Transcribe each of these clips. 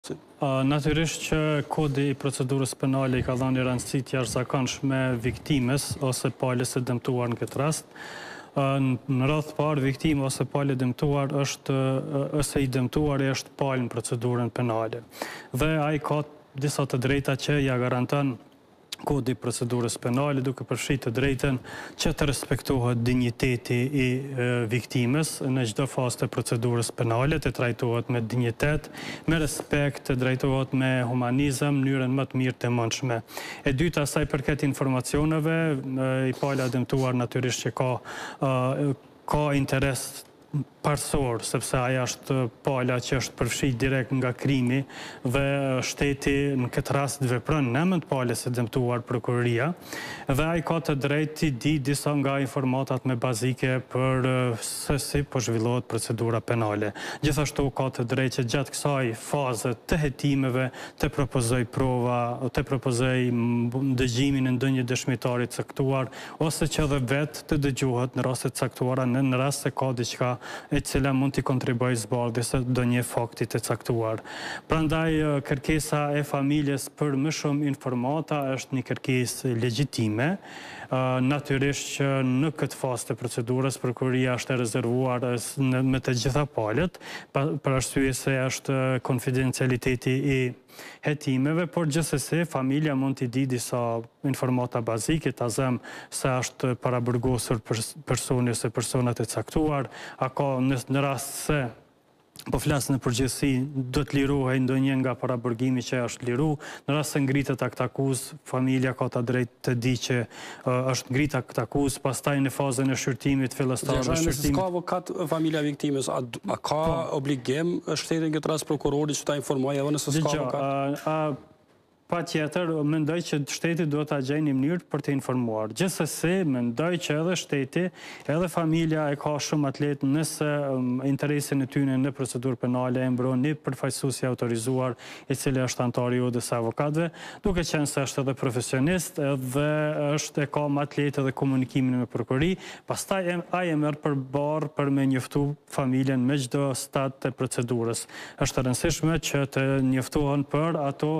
Natyrisht që kodi i procedurës penale i ka dhënë rëndësi të jashtëzakonshme viktimës ose palës së dëmtuar në këtë rast. Në radhë të parë, viktima ose palë e dëmtuar ose i dëmtuari është palë në procedurën penale. Dhe ai ka disa të drejta që ja garanton kodi i procedurës penale, duke përfshirë të drejtën që të respektohet dinjiteti i viktimës në çdo fazë të procedurës penale, të trajtohet me dinjitet, me respekt, të drejtohet me humanizëm, në mënyrën më të mirë të mundshme. E dyta, sa i përket informacioneve, i pala dëmtuar natyrisht që ka interes parsor, sepse aja është pala që është përfshirë direkt nga krimi dhe shteti në këtë rast vepron në emër të palës së dëmtuar prokuroria dhe ai ka të drejtë të di disa nga informatat me bazike për se si po zhvillohet procedura penale. Gjithashtu ka të drejtë që gjatë kësaj faze të hetimeve të propozoj prova, të propozoj dëgjimin e ndonjë dëshmitari të caktuar ose që edhe vetë të dëgjohet në raste të caktuara në rast se ka diçka e cila mund t'i kontribuojë zbardhjes së ndonjë fakti të caktuar. Prandaj kërkesa e familjes për më shumë informata është një kërkesë legjitime. Natyrisht që në këtë fazë të procedurës prokuroria është e rezervuar me të gjitha palët, për arsye se është konfidencialiteti i hetimeve, por gjithsesi familja mund t'i di disa informata bazike, ta zëm se është paraburgosur personi ose personat e caktuar, a ka në rast se po flasë në përgjithësi, do të lirohej ndonjë nga paraburgimi që është liru, në rast se ngritet akt akuzë, familja ka të drejtë të di që është ngrit akt akuzë, pastaj në fazën e shqyrtimit, fillestar e shqyrtimit. Nëse ka avokat familja viktimës, a ka obligim shteti në këtë rast prokurori që ta informojë edhe nëse s'ka avokat? Pa tjetër, mendoj që shteti duhet ta gjejë një mënyrë për të informuar. Gjithsesi, mendoj që edhe shteti, edhe familja e ka shumë atlet nëse interesin e tyre në procedurë penale e mbron një përfaqësues i autorizuar, i cili është antar i udhës së avokatëve, duke qenë se është edhe profesionist dhe është e ka më atlet edhe komunikimin me prokurori, pastaj ai e merr përballë për me njoftu familjen me çdo stad të procedurës. Është e rëndësishme që të njoftohen për ato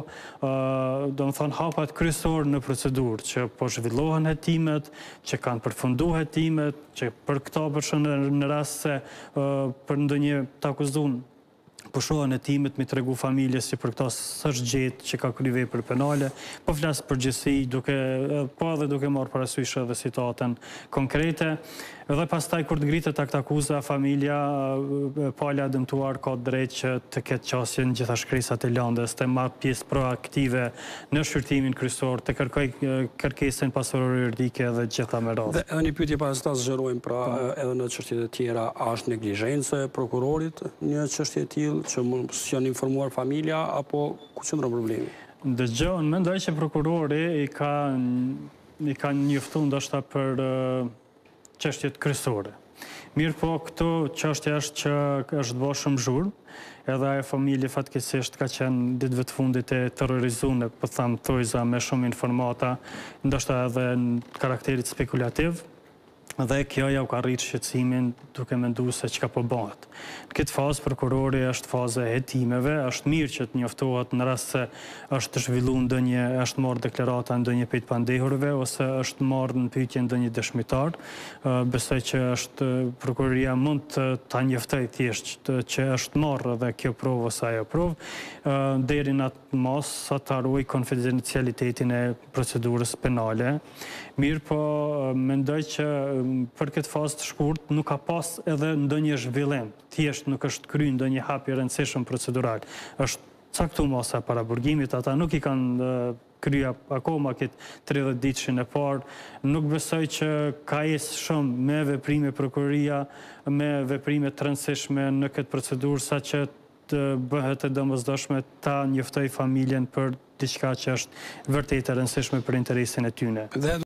do më thonë hapat kryesor në procedurë, që po zhvillohen hetimet, që kanë përfundu hetimet, që për këta përshën në rast se për ndonjë të akuzun pushohen hetimet, mi tregu familjes që për këta s'është gjetë që ka kry vepër penale, po flasë përgjithësi, po edhe duke marrë parasysh edhe situatën konkrete, edhe pastaj kur të ngritet akt akuza, familja pala dëmtuar ka drejtë që të ketë qasje në gjitha shkresat e lëndës, të marrë pjesë proaktive në shqyrtimin kryesor, të kërkoj kërkesën pasurore juridike dhe gjitha me radhë. Dhe edhe një pyetje pas ta zgjerojmë, pra edhe në çështjet e tjera, a është neglizhencë e prokurorit një çështje e tillë që janë informuar familja apo ku qëndron problemi? Dëgjoj, mendoj që prokurori i ka njoftuar ndoshta për çështjet kryesore. Mirë po, këtu çështja është që është bërë shumë zhurmë, edhe ajo familje fatkeqësisht ka qenë ditëve të fundit e terrorizuar, po them thojza me shumë informata, ndoshta edhe në karakterit spekulativ, dhe kjo ja u ka rritë shqetësimin duke menduar se çka po bëhet. Në këtë fazë prokurori është faza e hetimeve, është mirë që të njoftohet në rast se është zhvilluar ndonjë, është marrë deklarata ndonjë pejt pandehurve ose është marrë në pyetje ndonjë dëshmitar. Besoj që prokuroria mund ta njoftojë thjesht që është marrë edhe kjo provë ose ajo provë, deri në atë mos sa të harrojë konfidencialitetin e procedurës penale. Mirë po, mendoj që për këtë fazë të shkurt nuk ka pas edhe ndonjë zhvillim, thjesht nuk është kryer ndonjë hap i rëndësishëm procedural. Është caktuar masa para burgimit, ata nuk i kanë kryer akoma këtë 30 ditëshin e parë. Nuk besoj që ka ecë shumë me veprime prokuroria, me veprime të rëndësishme në këtë procedurë, saqë të bëhet e domosdoshme ta njoftoj familjen për diçka që është vërtet e rëndësishme për interesin e tyre.